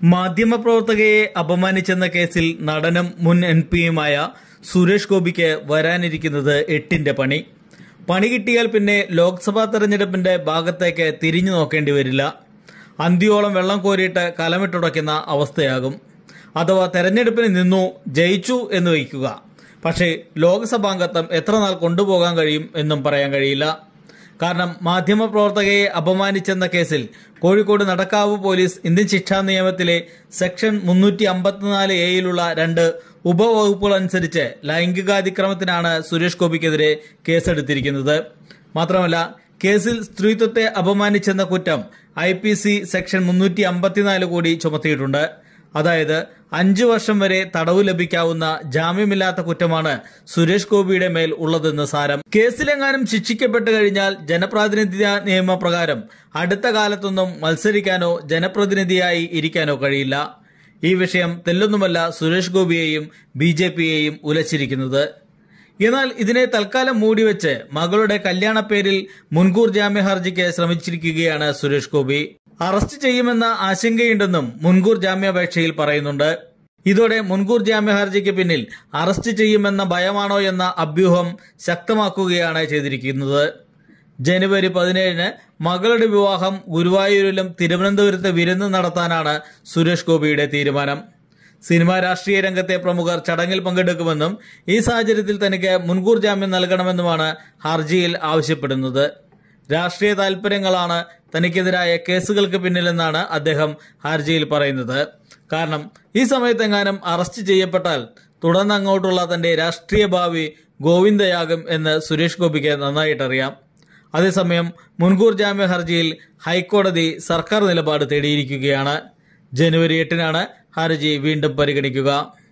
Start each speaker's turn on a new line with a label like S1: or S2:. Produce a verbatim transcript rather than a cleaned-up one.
S1: മാധ്യമപ്രവർത്തകയെ അപമാനിച്ചെന്ന കേസിൽ നടനും മുൻ എം പിയുമായ സുരേഷ് ഗോപിക്ക് വരാനിരിക്കുന്നത് എട്ടിന്റെ പണി. പണി കിട്ടിയാൽ പിന്നെ ലോക്സഭാ തെരഞ്ഞെടുപ്പിന്റെ ഭാഗത്തേക്ക് തിരിഞ്ഞു നോക്കേണ്ടി വരില്ല. അന്തിയോളം വെള്ളം കോരിയിട്ട് കലമിട്ടുടയ്ക്കുന്ന അവസ്ഥയാകും. അഥവാ തെരഞ്ഞെടുപ്പിന് നിന്നു ജയിച്ചു എന്ന് വയ്ക്കുക, പക്ഷേ ലോക്സഭാംഗത്വം എത്ര നാൾ കൊണ്ടുപോകാൻ കഴിയും എന്നും പറയാൻ കഴിയില്ല. കാരണം മാധ്യമപ്രവർത്തകയെ അപമാനിച്ചെന്ന കേസിൽ കോഴിക്കോട് നടക്കാവ് പോലീസ് ഇന്ത്യൻ ശിക്ഷാ നിയമത്തിലെ സെക്ഷൻ മുന്നൂറ്റി അമ്പത്തിനാല് എയിലുള്ള രണ്ട് ഉപവകുപ്പുകൾ അനുസരിച്ച് ലൈംഗികാതിക്രമത്തിനാണ് സുരേഷ് ഗോപിക്കെതിരെ കേസെടുത്തിരിക്കുന്നത്. മാത്രമല്ല, കേസിൽ സ്ത്രീത്വത്തെ അപമാനിച്ചെന്ന കുറ്റം ഐ പി സി സെക്ഷൻ മുന്നൂറ്റി അമ്പത്തിനാല് കൂടി ചുമത്തിയിട്ടുണ്ട്. അതായത് അഞ്ചു വർഷം വരെ തടവ് ലഭിക്കാവുന്ന ജാമ്യമില്ലാത്ത കുറ്റമാണ് സുരേഷ് ഗോപിയുടെ മേൽ ഉള്ളതെന്ന് സാരം. കേസിലെങ്ങാനും ശിക്ഷിക്കപ്പെട്ടു കഴിഞ്ഞാൽ ജനപ്രാതിനിധ്യ നിയമപ്രകാരം അടുത്ത കാലത്തൊന്നും മത്സരിക്കാനോ ജനപ്രതിനിധിയായി ഇരിക്കാനോ കഴിയില്ല. ഈ വിഷയം തെല്ലൊന്നുമല്ല സുരേഷ് ഗോപിയെയും ബി ജെ പിയെയും ഉലച്ചിരിക്കുന്നത്. എന്നാൽ ഇതിനെ തൽക്കാലം മൂടിവെച്ച് മകളുടെ കല്യാണപ്പേരിൽ മുൻകൂർ ജാമ്യ ഹർജിക്ക് ശ്രമിച്ചിരിക്കുകയാണ് സുരേഷ് ഗോപി. അറസ്റ്റ് ചെയ്യുമെന്ന ആശങ്കയുണ്ടെന്നും മുൻകൂർ ജാമ്യാപേക്ഷയിൽ പറയുന്നുണ്ട്. ഇതോടെ മുൻകൂർ ജാമ്യ ഹർജിക്ക് പിന്നിൽ അറസ്റ്റ് ചെയ്യുമെന്ന ഭയമാണോ എന്ന അഭ്യൂഹം ശക്തമാക്കുകയാണ് ചെയ്തിരിക്കുന്നത്. ജനുവരി പതിനേഴിന് മകളുടെ വിവാഹം ഗുരുവായൂരിലും തിരുവനന്തപുരത്ത് വിരുന്ന് നടത്താനാണ് സുരേഷ് ഗോപിയുടെ തീരുമാനം. സിനിമാ രാഷ്ട്രീയ രംഗത്തെ പ്രമുഖർ ചടങ്ങിൽ പങ്കെടുക്കുമെന്നും ഈ സാഹചര്യത്തിൽ തനിക്ക് മുൻകൂർ ജാമ്യം നൽകണമെന്നുമാണ് ഹർജിയിൽ ആവശ്യപ്പെടുന്നത്. രാഷ്ട്രീയ താൽപര്യങ്ങളാണ് തനിക്കെതിരായ കേസുകൾക്ക് പിന്നിലെന്നാണ് അദ്ദേഹം ഹർജിയിൽ പറയുന്നത്. കാരണം ഈ സമയത്തെങ്ങാനും അറസ്റ്റ് ചെയ്യപ്പെട്ടാൽ തുടർന്ന് അങ്ങോട്ടുള്ള തന്റെ രാഷ്ട്രീയ ഭാവി ഗോവിന്ദയാകും എന്ന് സുരേഷ് ഗോപിക്ക് നന്നായിട്ടറിയാം. അതേസമയം മുൻകൂർ ജാമ്യ ഹർജിയിൽ ഹൈക്കോടതി സർക്കാർ നിലപാട് തേടിയിരിക്കുകയാണ്. ജനുവരി എട്ടിനാണ് ഹർജി വീണ്ടും പരിഗണിക്കുക.